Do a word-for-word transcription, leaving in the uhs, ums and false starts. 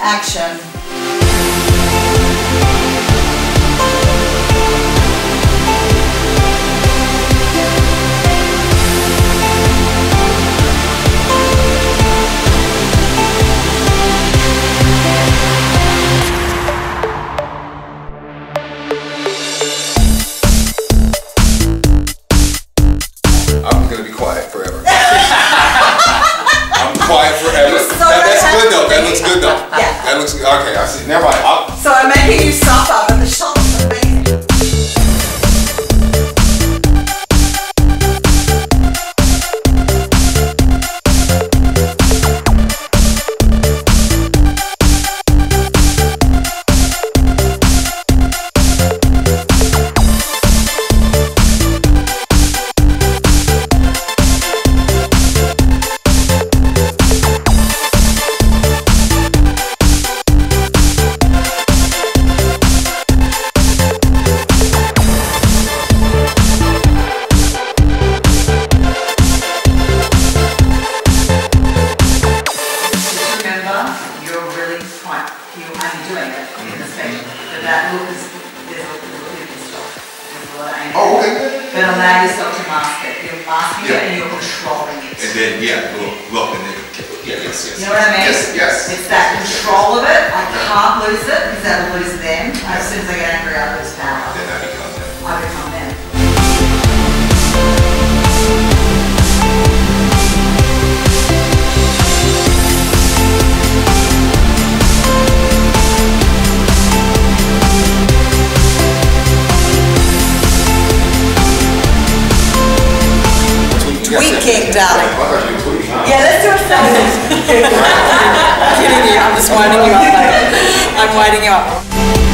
action. That looks good. Okay, I see. Never mind. I'll... So I'm making you suffer, but the shot looks amazing. Tweaking, darling. Yeah, let's do a selfie. I'm kidding you. I'm just winding you up, mate. I'm winding you up.